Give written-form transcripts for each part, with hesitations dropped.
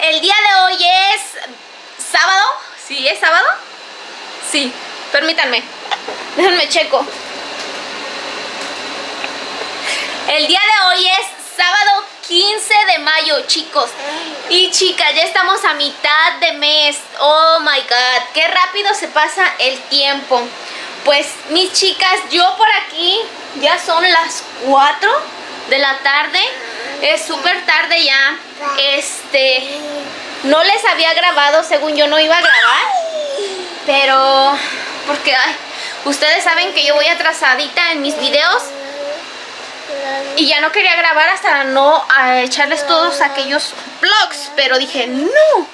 El día de hoy es sábado. ¿Sí es sábado? Sí, permítanme. Déjenme checo. El día de hoy es sábado 15 de mayo, chicos. Y chicas, ya estamos a mitad de mes. Oh my god, qué rápido se pasa el tiempo. Pues mis chicas, yo por aquí ya son las 4 de la tarde. Es súper tarde ya. No les había grabado, según yo no iba a grabar. Pero, porque ustedes saben que yo voy atrasadita en mis videos. Y ya no quería grabar hasta no echarles todos aquellos vlogs. Pero dije, no.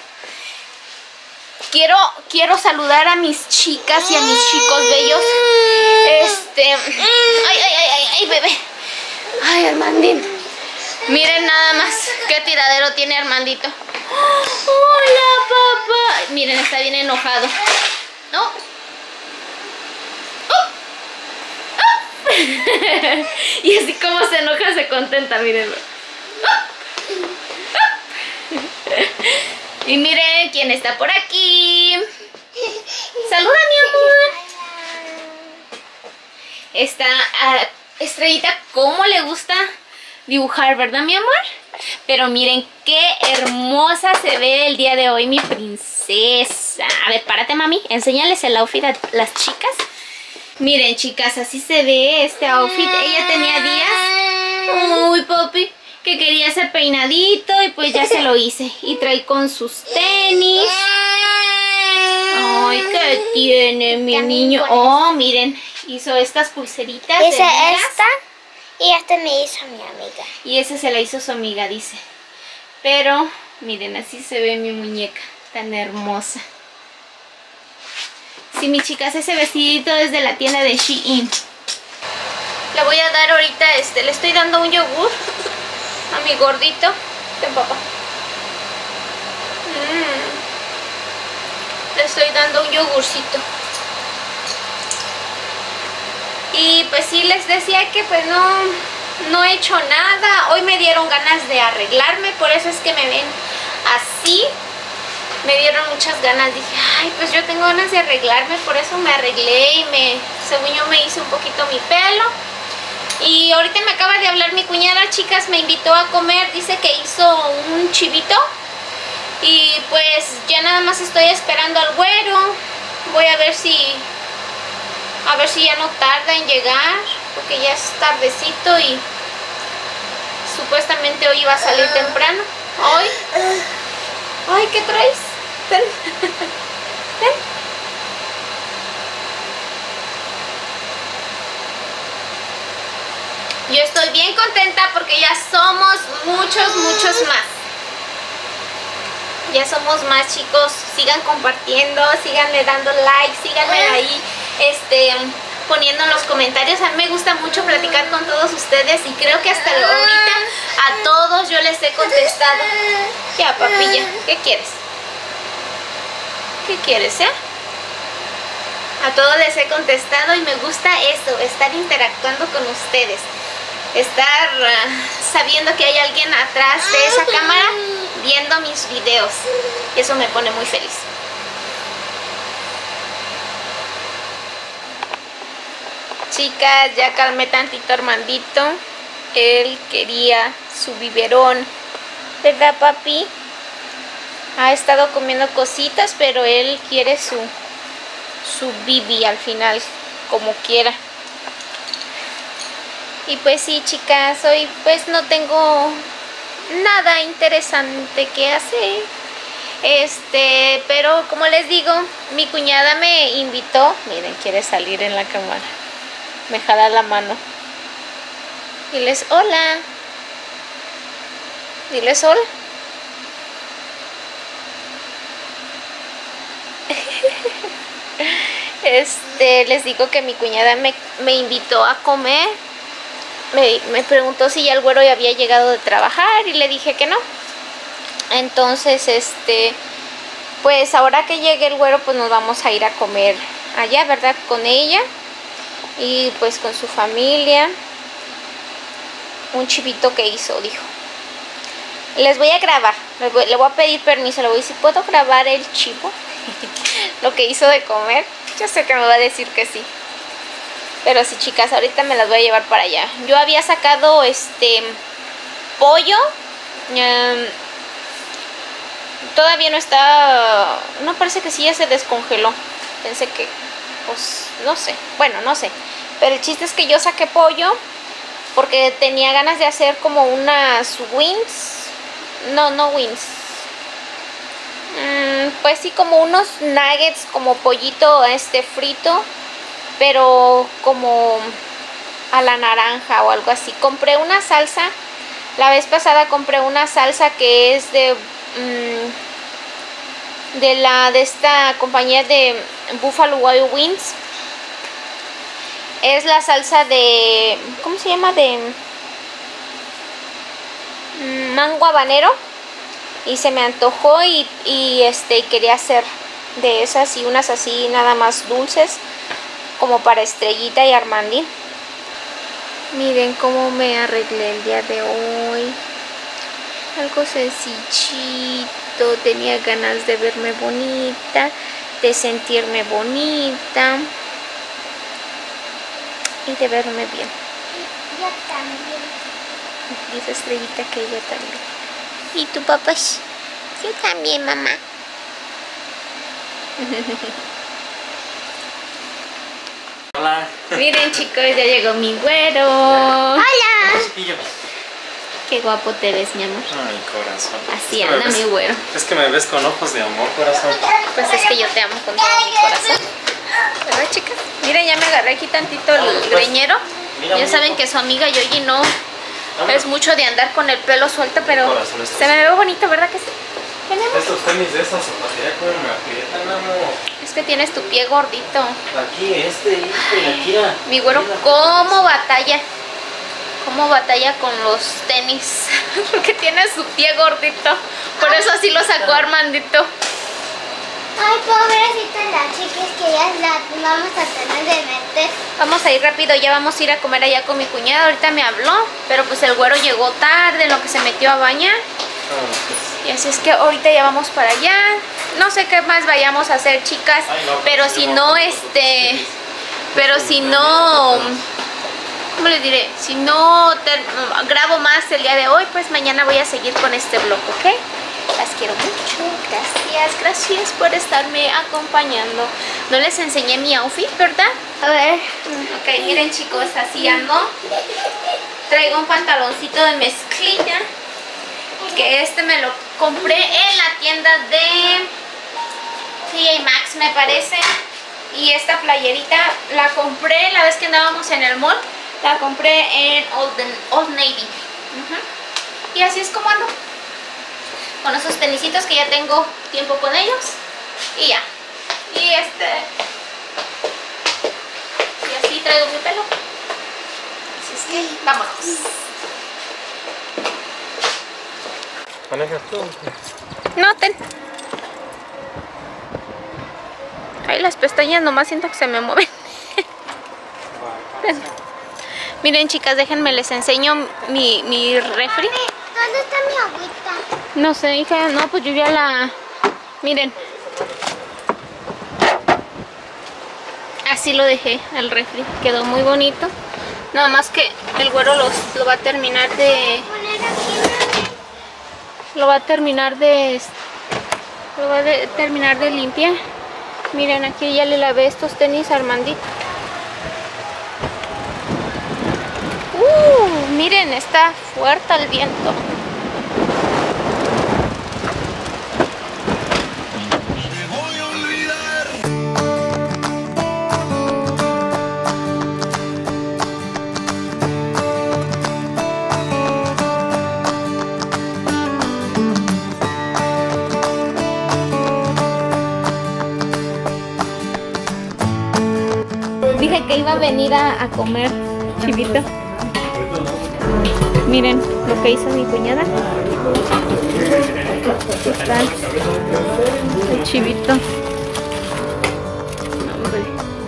Quiero saludar a mis chicas y a mis chicos bellos. Ay, bebé. Ay, Armandín. Miren nada más qué tiradero tiene Armandito. Hola, papá. Miren, está bien enojado. ¿No? Y así como se enoja, se contenta, mírenlo. Y miren quién está por aquí. Saluda, mi amor. Está Estrellita, ¿cómo le gusta dibujar, verdad, mi amor? Pero miren qué hermosa se ve el día de hoy mi princesa. A ver, párate, mami. Enséñales el outfit a las chicas. Miren, chicas, así se ve este outfit. Ella tenía días, uy, papi, que quería hacer peinadito y pues ya se lo hice. Y trae con sus tenis. Ay, ¿qué tiene mi niño? Oh, miren, hizo estas pulseritas. Hice esta y esta me hizo mi amiga. Y esa se la hizo su amiga, dice. Pero, miren, así se ve mi muñeca, tan hermosa. Sí, mis chicas, ese vestidito es de la tienda de Shein. Le voy a dar ahorita, le estoy dando un yogur a mi gordito. Ten, papá. Le estoy dando un yogurcito. Y pues sí, les decía que pues no he hecho nada. Hoy me dieron ganas de arreglarme, por eso es que me ven así. Me dieron muchas ganas, dije, ay, pues yo tengo ganas de arreglarme, por eso me arreglé y según yo me hice un poquito mi pelo. Y ahorita me acaba de hablar mi cuñada, chicas, me invitó a comer, dice que hizo un chivito. Y pues ya nada más estoy esperando al güero. Voy a ver si ya no tarda en llegar, porque ya es tardecito y supuestamente hoy iba a salir temprano. Hoy. Ay, ¿qué traes? Ven. Ven. Yo estoy bien contenta porque ya somos muchos más. Ya somos más, chicos. Sigan compartiendo, síganle dando like, síganme ahí poniendo en los comentarios. A mí me gusta mucho platicar con todos ustedes y creo que hasta ahorita a todos yo les he contestado. Ya, papilla, ¿qué quieres? ¿Qué quieres, A todos les he contestado y me gusta eso, estar interactuando con ustedes. Estar sabiendo que hay alguien atrás de esa cámara viendo mis videos. Eso me pone muy feliz. Chicas, ya calmé tantito a Armandito. Él quería su biberón, ¿verdad, papi? Ha estado comiendo cositas, pero él quiere su bibi al final, como quiera. Y pues sí, chicas, hoy pues no tengo nada interesante que hacer. Pero como les digo, mi cuñada me invitó. Miren, quiere salir en la cámara. Me jala la mano. Diles hola. Diles hola. Les digo que mi cuñada me invitó a comer. Me preguntó si ya el güero ya había llegado de trabajar y le dije que no. Entonces, pues ahora que llegue el güero, pues nos vamos a ir a comer allá, ¿verdad? Con ella y pues con su familia. Un chivito que hizo, dijo. Les voy a grabar, le voy a pedir permiso, le voy a decir, ¿puedo grabar el chivo? Lo que hizo de comer. Yo sé que me va a decir que sí. Pero sí, chicas, ahorita me las voy a llevar para allá. Yo había sacado pollo. Todavía no está... No, parece que sí ya se descongeló. Pensé que... Pues no sé. Bueno, no sé. Pero el chiste es que yo saqué pollo porque tenía ganas de hacer como unas wings. No wings. Pues sí, como unos nuggets, como pollito frito, pero como a la naranja o algo así. Compré una salsa. La vez pasada compré una salsa que es de esta compañía de Buffalo Wild Wings. Es la salsa de... ¿Cómo se llama? De mango habanero. Y se me antojó y quería hacer de esas y unas así nada más dulces, como para Estrellita y Armandi. Miren cómo me arreglé el día de hoy. Algo sencillito. Tenía ganas de verme bonita, de sentirme bonita y de verme bien. Yo también. Dice Estrellita que ella también. ¿Y tu papá? Yo también, mamá. Hola. Miren, chicos, ya llegó mi güero. Hola. Qué guapo te ves, mi amor. Ay, corazón. Así anda mi güero. Es que me ves con ojos de amor, corazón. Pues es que yo te amo con todo mi corazón. ¿Verdad, chicas? Miren, ya me agarré aquí tantito el greñero. Ya saben que su amiga Yoyi no es mucho de andar con el pelo suelto, pero se me ve bonito, ¿verdad que sí? Estos tenis de esas zapaterías como me aprietan, amor. Es que tienes tu pie gordito. Aquí, y aquí. Mi güero, ¿cómo batalla? ¿Cómo batalla con los tenis? Porque tiene su pie gordito. Por eso así lo sacó Armandito. Ay, pobrecita la chiquis, que ya la vamos a tener de meter. Vamos a ir rápido, ya vamos a ir a comer allá con mi cuñada. Ahorita me habló, pero pues el güero llegó tarde, lo que se metió a bañar. Y así es que ahorita ya vamos para allá. No sé qué más vayamos a hacer, chicas. Pero si no, ¿cómo les diré? Si no grabo más el día de hoy, pues mañana voy a seguir con este vlog, ¿ok? Las quiero mucho, gracias por estarme acompañando. No les enseñé mi outfit, ¿verdad? A ver. Ok, miren, chicos, así ando. Traigo un pantaloncito de mezclilla, que me lo compré en la tienda de TJ Maxx, me parece. Y esta playerita la compré la vez que andábamos en el mall. La compré en Old Navy. Y así es como ando. Con esos tenisitos que ya tengo tiempo con ellos. Y ya. Y así traigo mi pelo. Así es que vámonos. ¿Manejas tú? Noten. Ay, las pestañas nomás siento que se me mueven. Miren, chicas, déjenme les enseño mi refri. ¿Dónde está mi agüita? No sé, hija, no, pues yo ya la... Miren. Así lo dejé, el refri. Quedó muy bonito. Nada más que el güero lo va a terminar de... Lo va a terminar de limpiar. Miren, aquí ya le lavé estos tenis a Armandito. Miren, está fuerte el viento. Dije que iba a venir a comer chivito. Miren lo que hizo mi cuñada. Está el chivito. Hombre.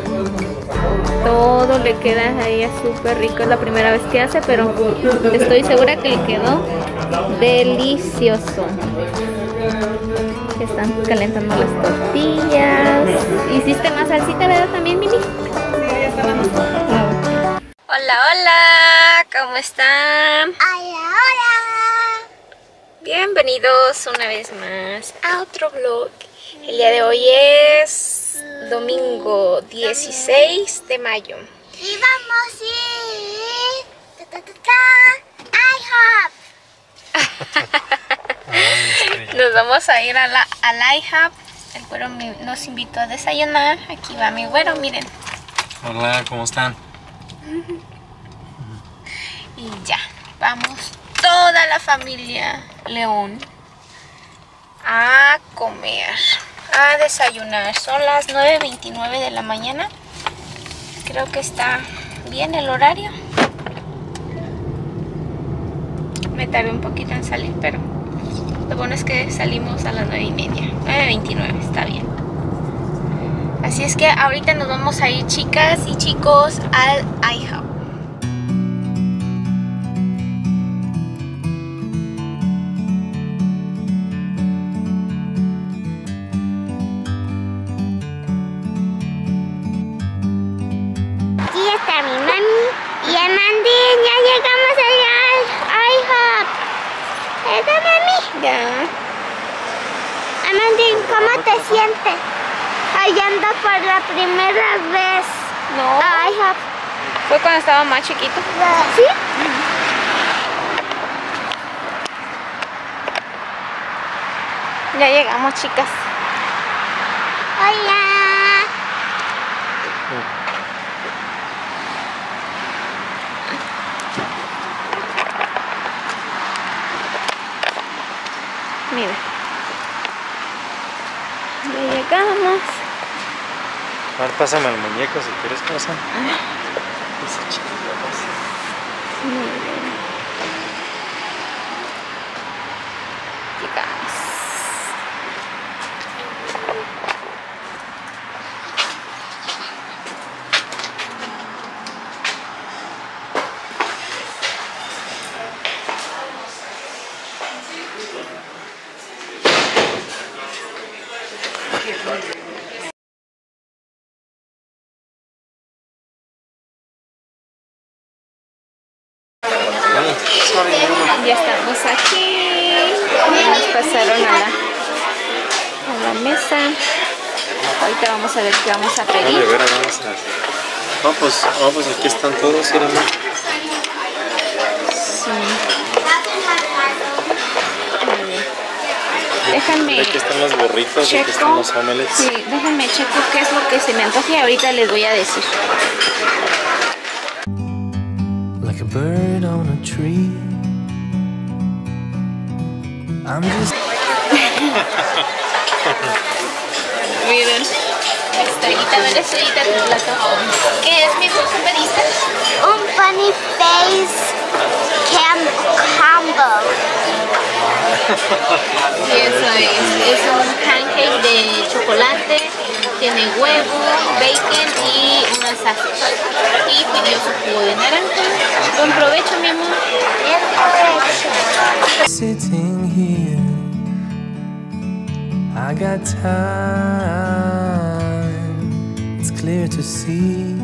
Todo le queda a ella súper rico. Es la primera vez que hace, pero estoy segura que le quedó Delicioso. Están calentando las tortillas. ¿Hiciste más salsita, verdad, también, Mimi? Sí, ya está la masa. Hola, hola. ¿Cómo están? Hola, hola. Bienvenidos una vez más a otro vlog. El día de hoy es domingo 16 de mayo. Y vamos a ir IHOP. Nos vamos a ir al IHOP. El güero nos invitó a desayunar. Aquí va mi güero, miren. Hola, ¿cómo están? Y ya, vamos toda la familia León a comer, a desayunar. Son las 9:29 de la mañana. Creo que está bien el horario. Me tardé un poquito en salir, pero lo bueno es que salimos a las 9:30. 9:29, está bien. Así es que ahorita nos vamos a ir, chicas y chicos, al IHOP. Aquí está mi mami y Amandín. Ya llegamos allá al IHOP. ¿Verdad, mami? Ya. Amandín, ¿cómo te sientes? Hallando por la primera vez No, a IHOP. fue cuando estaba más chiquito. ¿Sí? Ya llegamos, chicas. Hola. Mira. Ya llegamos. A ver, pásame el muñeco si quieres, pasa. Ese chiquito, Muy bien. Llegamos. Ya estamos aquí. Nos pasaron a la mesa. Ahorita vamos a ver qué vamos a pedir. Vamos a ver. Pues aquí están todos, Sí. Muy bien. Déjenme Aquí están los burritos, aquí están checo. los omelets. Sí, déjenme checo qué es lo que se me antoje y ahorita les voy a decir. Like a bird on a tree. I'm just Miren. Estrellita, ver estrellita tu plato. ¿Qué es mi esposo pediste? Un funny face combo. Sí, eso es un pancake de chocolate, tiene huevo, bacon y unas salsas. Y pidió su jugo de naranja. Buen provecho, mi amor. sitting here. I got time. It's clear to see.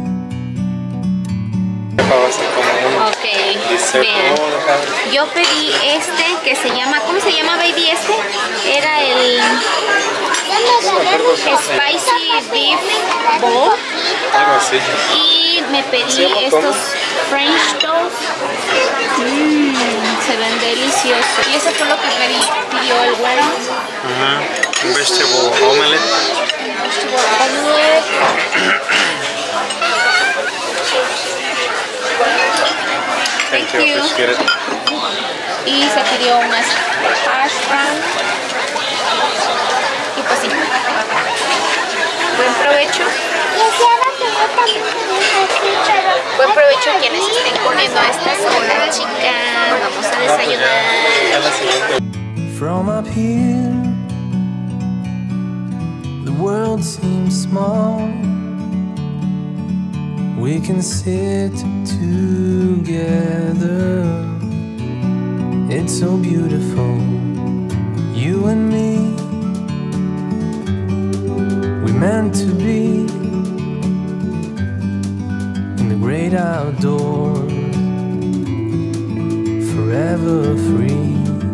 Vamos a comer un Ok, dessert. vean. Yo pedí este que se llama, ¿cómo se llama, baby, este? Era el Spicy Beef Bowl. Algo así. Y me pedí ¿Se llama estos cómo? French toast. Se ven deliciosos. Y eso fue lo que pidió el güero. Un vegetable omelette. Thank you. Appreciate it. Y se pidió unas hash browns. Y pues sí. Buen provecho. Buen provecho a quienes estén comiendo a estas horas, chicas. Vamos a desayunar. From up here, the world seems small. We can sit together It's so beautiful, you and me. We meant to be in the great outdoors, forever free.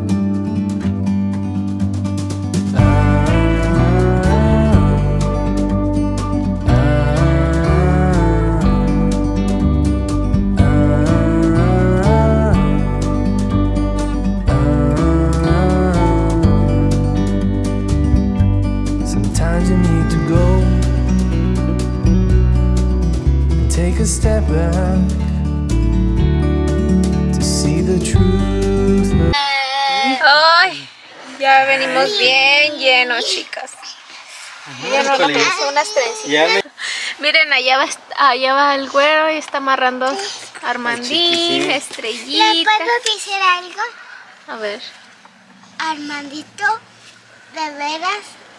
Sometimes you need to go and take a step back to see the truth. Ay, ya venimos bien llenos, chicas. Ya nos vamos unas trencitas. Ya me... Miren, allá va el güero y está amarrando Armandín, ¿Le Estrellita. puedo decir algo? A ver. Armandito, de veras,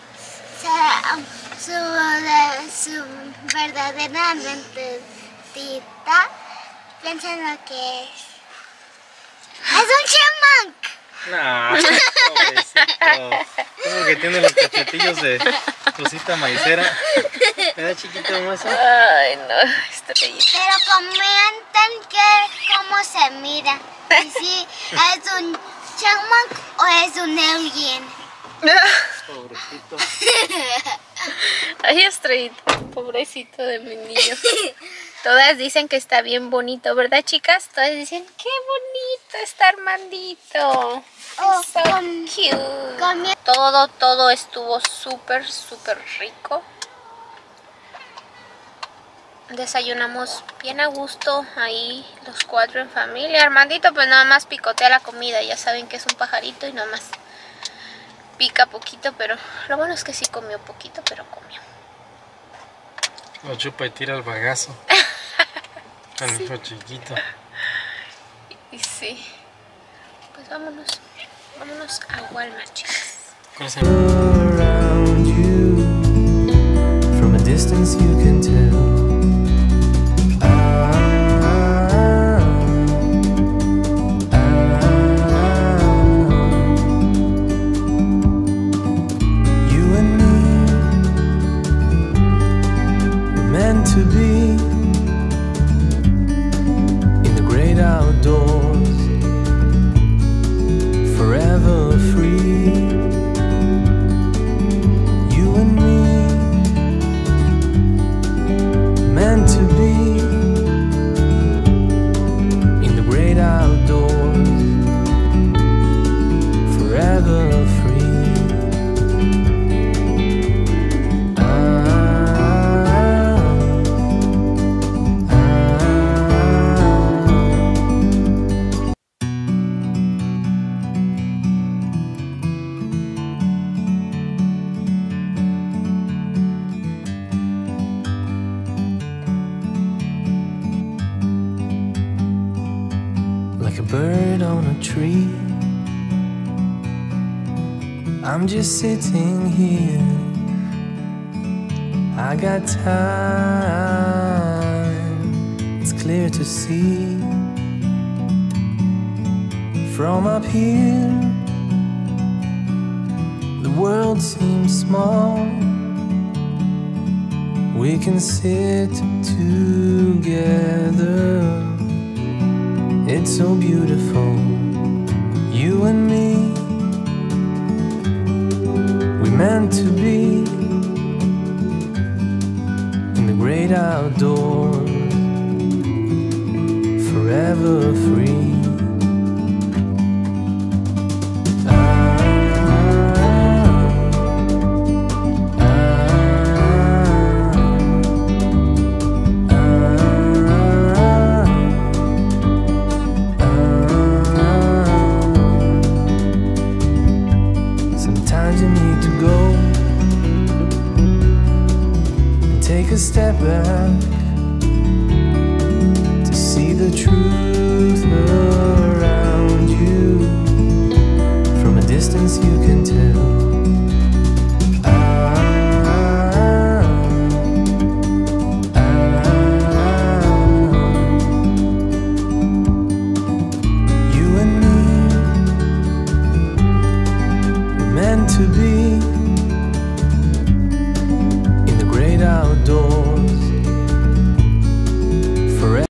su verdadera mentecita, piensa lo que es. ¡Es un chipmunk! No, pobrecito. Es porque tiene los cachetillos de cosita maicera. ¿Verdad, chiquito hermoso? Ay, no, Estrellita. Pero comentan que cómo se mira. Y si es un chipmunk o es un alien. Pobrecito. Ay, Estrellita, pobrecito de mi niño. Todas dicen que está bien bonito, ¿verdad, chicas? Todas dicen, qué bonito está Armandito. Oh, So cute. comi- Todo estuvo súper rico. Desayunamos bien a gusto ahí los cuatro en familia. Armandito pues nada más picotea la comida. Ya saben que es un pajarito y nada más pica poquito, pero lo bueno es que sí comió poquito, pero comió. Lo chupa y tira el bagazo. El hijo chiquito. Y sí. Pues vámonos a Walmart, chicas. ¿Cuál es el... Around you, from a distance you can tell. You and me were meant to be in the great outdoors, forever free. You and me, meant to be in the great outdoors, forever free. Like a bird on a tree, I'm just sitting here. I got time, it's clear to see. From up here, the world seems small. We can sit together. It's so beautiful, you and me. We meant to be in the great outdoors, forever free. Sometimes you need to go and take a step back to see the truth around you. From a distance you can tell. You and me meant to be in the great outdoors forever.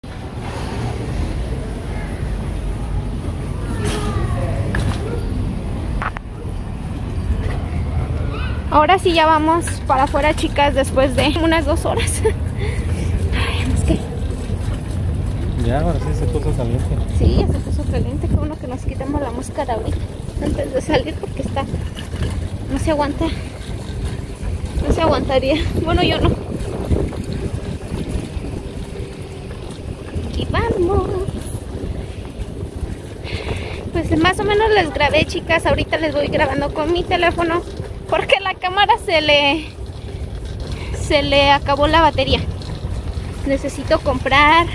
Ahora sí ya vamos para afuera, chicas, después de unas 2 horas. Ay, es que... Ya, ahora sí se puso caliente. Sí, ya se puso caliente. Qué bueno que nos quitamos la máscara ahorita antes de salir porque está... No se aguanta. No se aguantaría. Bueno, yo no. Aquí vamos. Pues más o menos les grabé, chicas. Ahorita les voy grabando con mi teléfono porque la cámara se le acabó la batería. Necesito comprar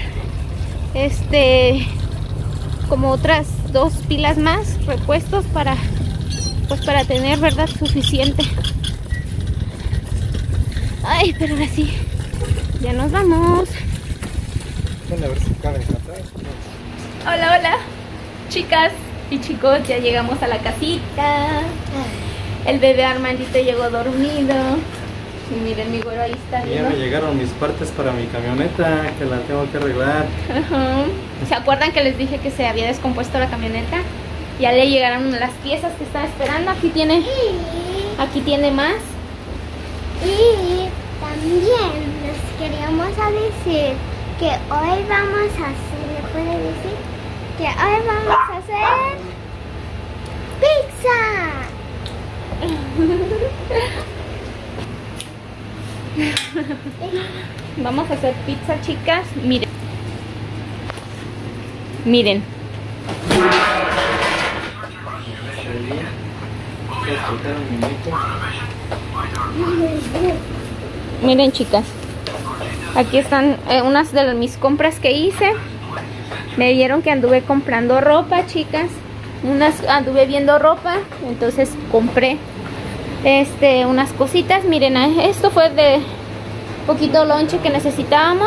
como otras 2 pilas más, repuestos para tener, ¿verdad?, suficiente. Ay, pero ahora sí, ya nos vamos. Bueno, a ver si cabe atrás. Hola, hola, chicas y chicos, ya llegamos a la casita. El bebé Armandito llegó dormido. Y miren, mi güero ahí está Y ya viendo. me llegaron mis partes para mi camioneta, que la tengo que arreglar. Ajá. ¿Se acuerdan que les dije que se había descompuesto la camioneta? Ya le llegaron las piezas que estaba esperando. Aquí tiene más. Y también les queríamos decir que hoy vamos a hacer, ¿le puede decir? Que hoy vamos a hacer pizza. Vamos a hacer pizza, chicas. Miren. Miren. Miren, chicas. Aquí están unas de mis compras que hice. Me vieron que anduve comprando ropa, chicas. Anduve viendo ropa. Entonces compré unas cositas. Miren, esto fue de poquito lonche que necesitábamos.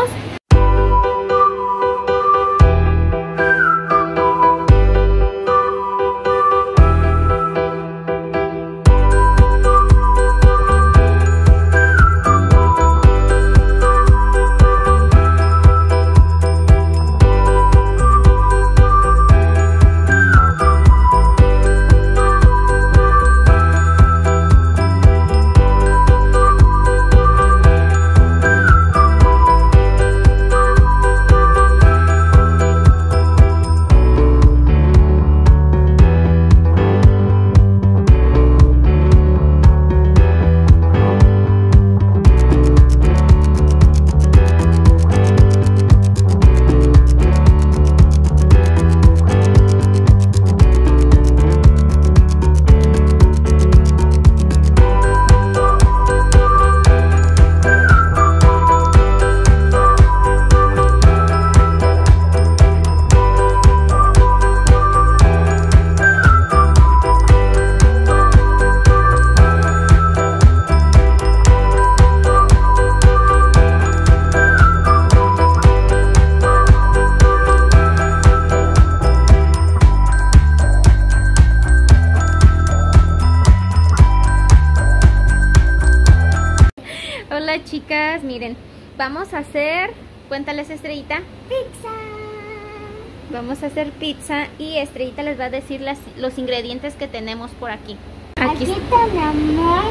Hola, chicas, miren, vamos a hacer, cuéntales, Estrellita. Pizza. Vamos a hacer pizza y Estrellita les va a decir los ingredientes que tenemos por aquí. Aquí tenemos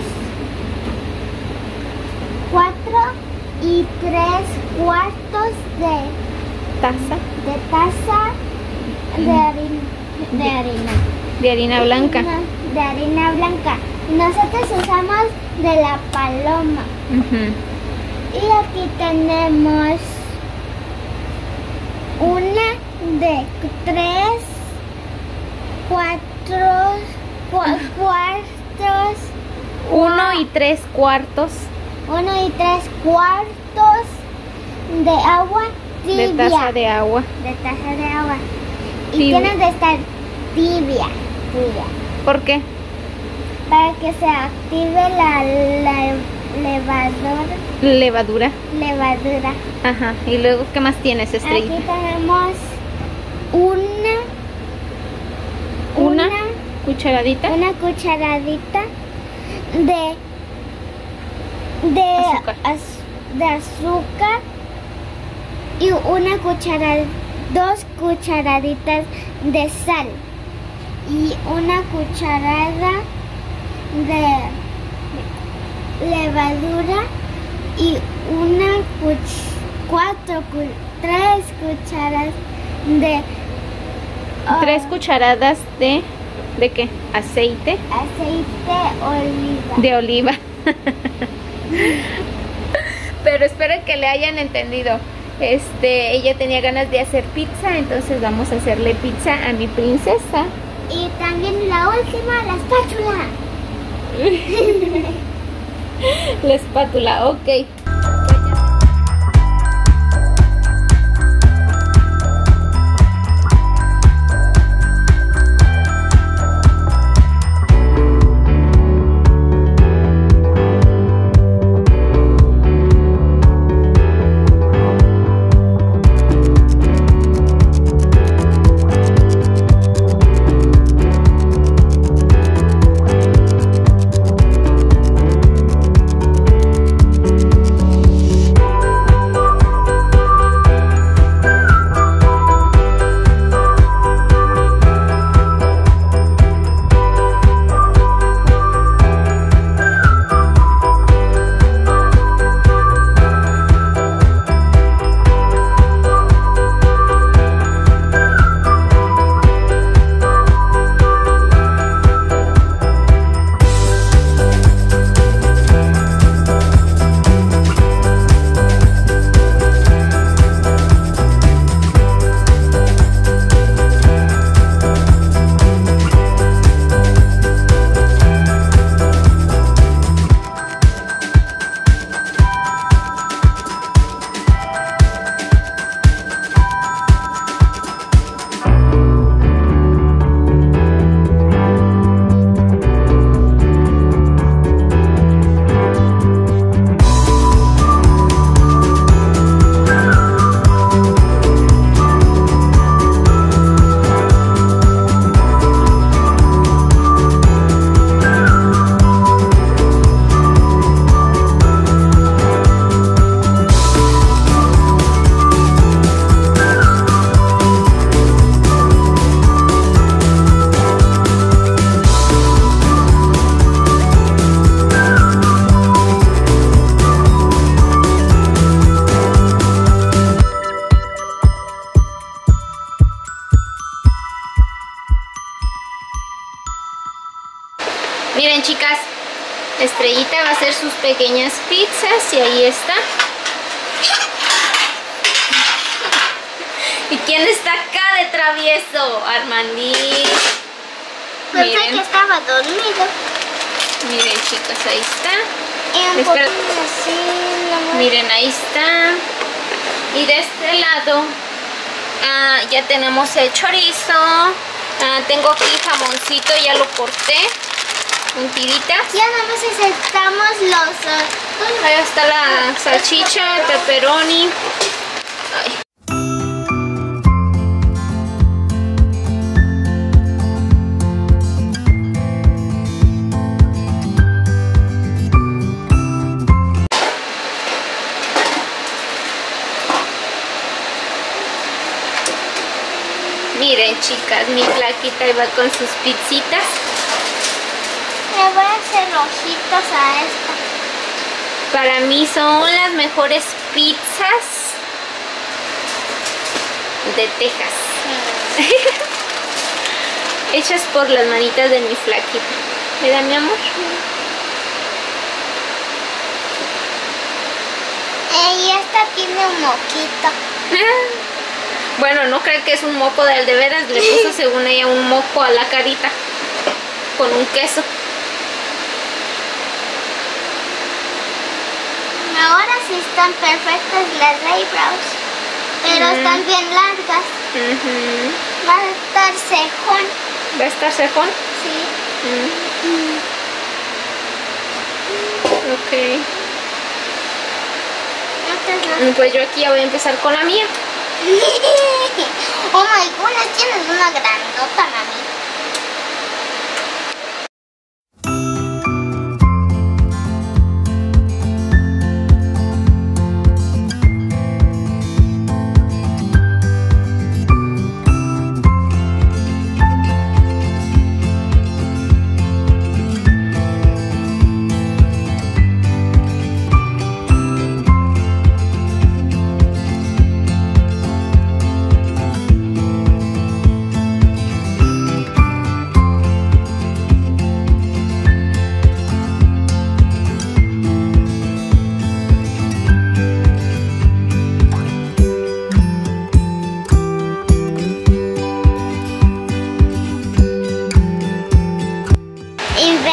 4 y 3/4 de taza de harina blanca. De harina blanca. Nosotros usamos de la paloma. Y aquí tenemos una de 3/4 cuartos. 1 y 3/4 1 y 3/4 de agua tibia. de taza de agua. Y Tibia. tiene que estar tibia. ¿Por qué? Para que se active la levadura. Ajá. ¿Y luego qué más tienes, Estrellita? Aquí tenemos una cucharadita cucharadita de azúcar y una cucharada, 2 cucharaditas de sal y una cucharada de levadura y 3 cucharadas de 3 cucharadas ¿de qué? Aceite oliva. de oliva. Pero espero que le hayan entendido. Ella tenía ganas de hacer pizza, entonces vamos a hacerle pizza a mi princesa. Y también la última, la espátula. La espátula, ok. Miren, chicas, Estrellita va a hacer sus pequeñas pizzas y ahí está. ¿Y quién está acá de travieso? Armandí. Pensé que estaba dormido. Miren, chicas, ahí está. Espera. Miren, ahí está. Y de este lado ya tenemos el chorizo. Tengo aquí jamoncito, ya lo corté en tiritas. Ya nada más necesitamos los... Ahí está la salchicha, el pepperoni. Ay. Miren, chicas, mi flaquita iba con sus pizzitas. Le voy a hacer ojitos a esta. Para mí son las mejores pizzas de Texas. Hechas por las manitas de mi flaquita. ¿Verdad, mi amor? Y esta tiene un moquito. Bueno, no creo que es un moco de veras. Le puso según ella un moco a la carita con un queso. Ahora sí están perfectas las eyebrows, pero están bien largas. Va a estar cejón. ¿Va a estar cejón? Sí. Ok. Estas no. Pues yo aquí ya voy a empezar con la mía. Oh my goodness, tienes una grandota, mami.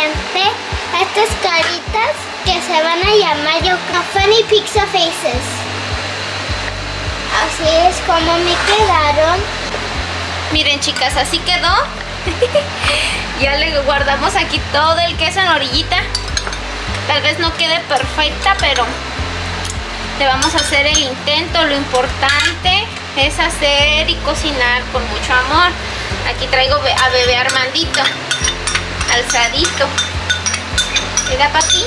inventé estas caritas que se van a llamar yo Funny Pizza Faces. Así es como me quedaron. Miren, chicas, así quedó. Ya le guardamos aquí todo el queso en la orillita. Tal vez no quede perfecta, pero le vamos a hacer el intento. Lo importante es hacer y cocinar con mucho amor. Aquí traigo a bebé Armandito alzadito. Mira, papi.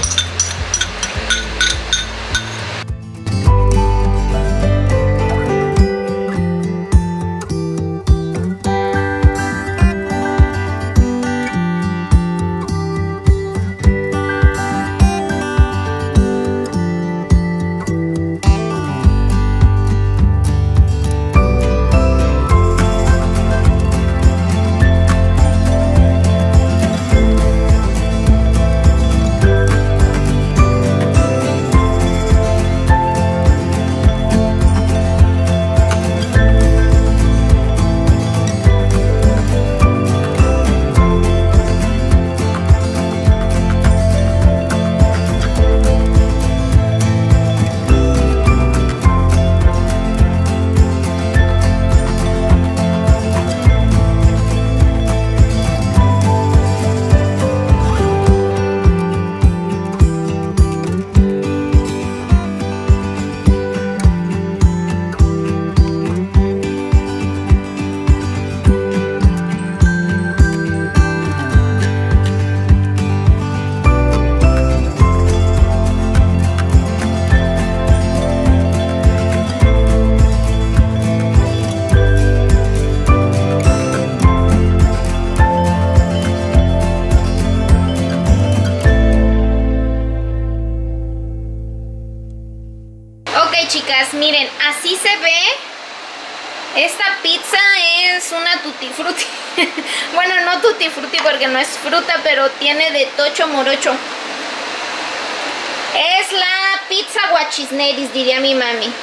Chicas, miren, así se ve. Esta pizza es una tutti frutti. Bueno, no tutti frutti porque no es fruta, pero tiene de tocho morocho. Es la pizza guachisneris, diría mi mami.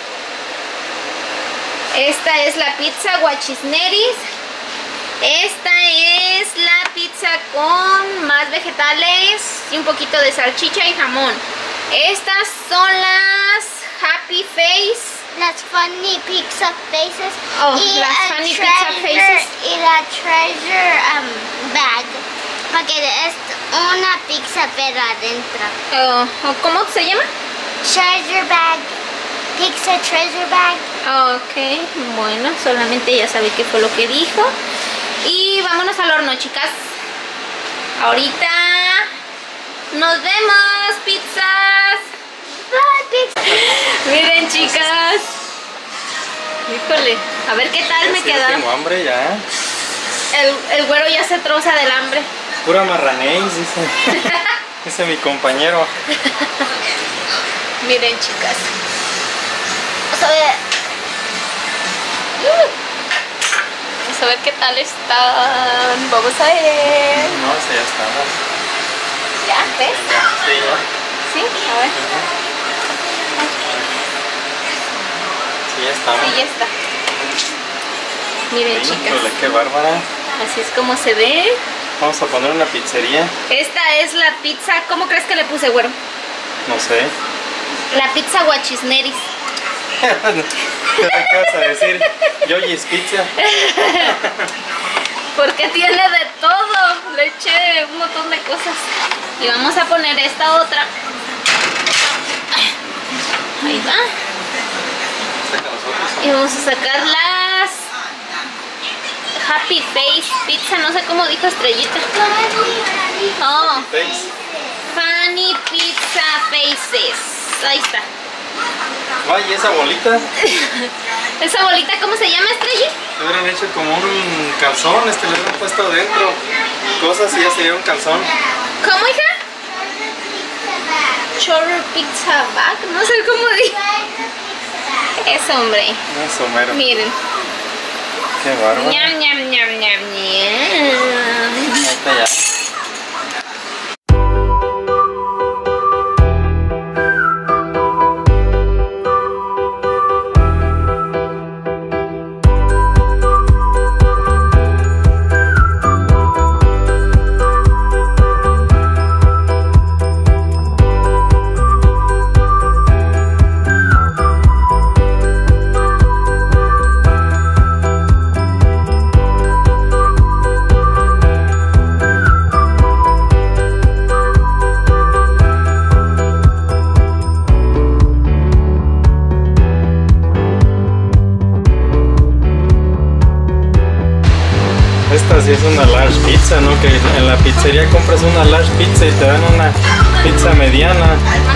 Esta es la pizza guachisneris. Esta es la pizza con más vegetales y un poquito de salchicha y jamón. Estas son las Happy Face. Las Funny Pizza Faces. Oh, y las Funny Pizza Faces. Y la Treasure Bag. Porque es una pizza pero adentro. ¿Cómo se llama? Treasure Bag. Pizza Treasure Bag. Ok, bueno, solamente ella sabe qué fue lo que dijo. Y vámonos al horno, chicas. Ahorita nos vemos, pizzas. Miren, chicas. Híjole, a ver qué tal me quedaron. Tengo hambre ya. El güero ya se troza del hambre. Pura marranéis, dice. Dice mi compañero. Miren, chicas. Vamos a ver. Vamos a ver qué tal están. Vamos a ver. No, ese ya estaba. ¿Ya? ¿Ves? Sí, ya. Sí, a ver. Sí, ya estaba. Sí, ya está. Miren, chicas. Híjole, qué bárbara. Así es como se ve. Vamos a poner una pizzería. Esta es la pizza. ¿Cómo crees que le puse, güero? No sé. La pizza guachisneris. ¿Qué me acabas a decir? Yoyi's Pizza. Porque tiene de todo. Le eché un montón de cosas. Y vamos a poner esta otra. Ahí va. Y vamos a sacar las Happy Face Pizza. No sé cómo dijo Estrellita. Oh, Funny Pizza Faces. Ahí está. Ay, esa bolita. ¿Esa bolita cómo se llama, Estrella? Le hubieran hecho como un calzón, le hubieran puesto adentro cosas y ya sería un calzón. ¿Cómo, hija? Churro Pizza Bag, no sé cómo dice. Eso, hombre. Eso, mero. Miren. Qué bárbaro. Ñam, ñam, ñam, ñam, ñam. Ahí está ya. pizza, ¿no? Que en la pizzería compras una large pizza y te dan una pizza mediana.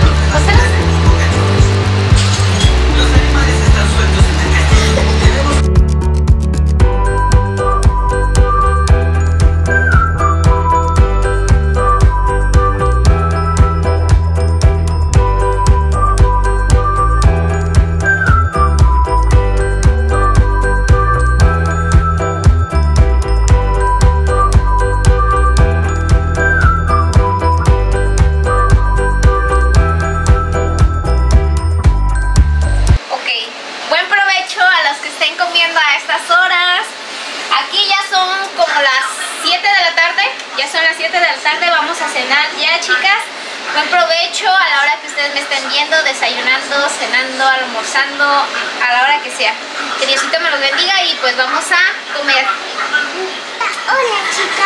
Vamos a cenar ya, chicas. Buen provecho a la hora que ustedes me estén viendo, desayunando, cenando, almorzando, a la hora que sea. Que Diosito me los bendiga y pues vamos a comer. Hola,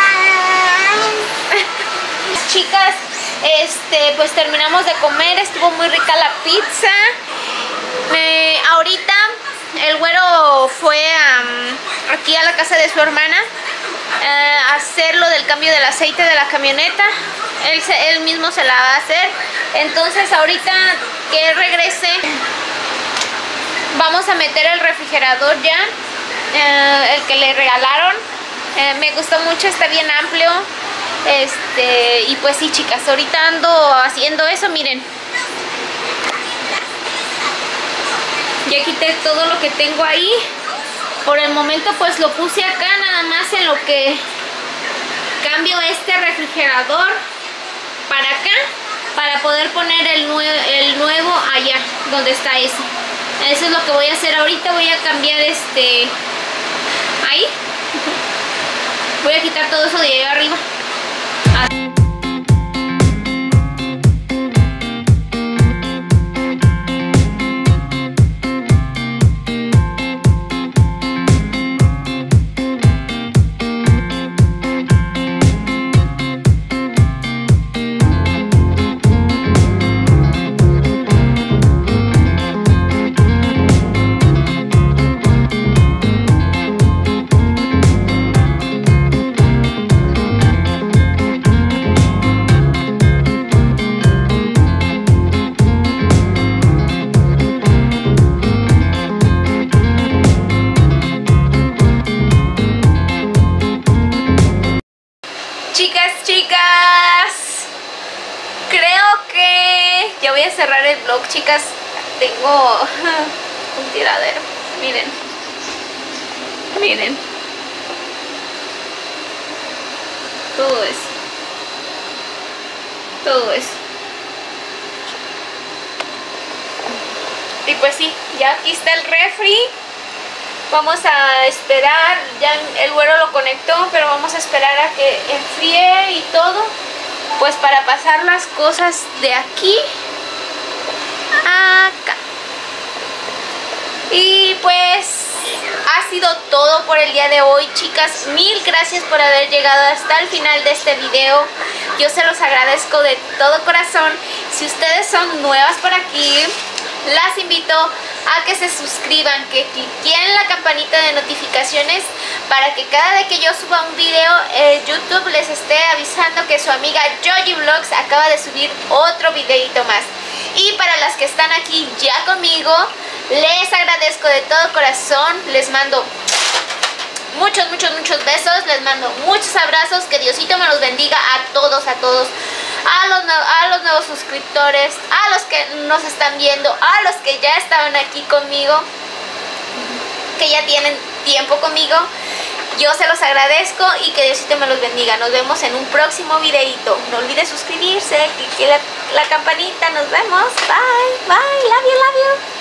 chicas. Chicas, pues terminamos de comer, estuvo muy rica la pizza. Ahorita el güero fue aquí a la casa de su hermana a hacer lo del cambio del aceite de la camioneta. Él mismo se la va a hacer. Entonces ahorita que regrese vamos a meter el refrigerador ya, el que le regalaron. Me gustó mucho, está bien amplio. Y pues sí, chicas, ahorita ando haciendo eso, miren. Ya quité todo lo que tengo ahí. Por el momento pues lo puse acá, nada más en lo que cambio este refrigerador para acá, para poder poner el nuevo allá, donde está ese. Eso es lo que voy a hacer ahorita. Voy a cambiar ahí. Voy a quitar todo eso de ahí arriba. Chicas, creo que ya voy a cerrar el vlog, chicas. Tengo un tiradero, miren, todo eso. Y pues sí, ya aquí está el refri. Vamos a esperar, ya el güero lo conectó, pero vamos a esperar a que enfríe y todo, pues para pasar las cosas de aquí a acá. Y pues ha sido todo por el día de hoy, chicas. Mil gracias por haber llegado hasta el final de este video. Yo se los agradezco de todo corazón. Si ustedes son nuevas por aquí, las invito a que se suscriban, que cliquen la campanita de notificaciones para que cada vez que yo suba un video YouTube les esté avisando que su amiga Yoyi Vlogs acaba de subir otro videito más. Y para las que están aquí ya conmigo, les agradezco de todo corazón. Les mando muchos besos, les mando muchos abrazos. Que Diosito me los bendiga a todos. A los nuevos suscriptores, a los que nos están viendo, a los que ya estaban aquí conmigo, que ya tienen tiempo conmigo, yo se los agradezco y que Diosito me los bendiga. Nos vemos en un próximo videito. No olviden suscribirse, clique la campanita. Nos vemos. Bye, love you.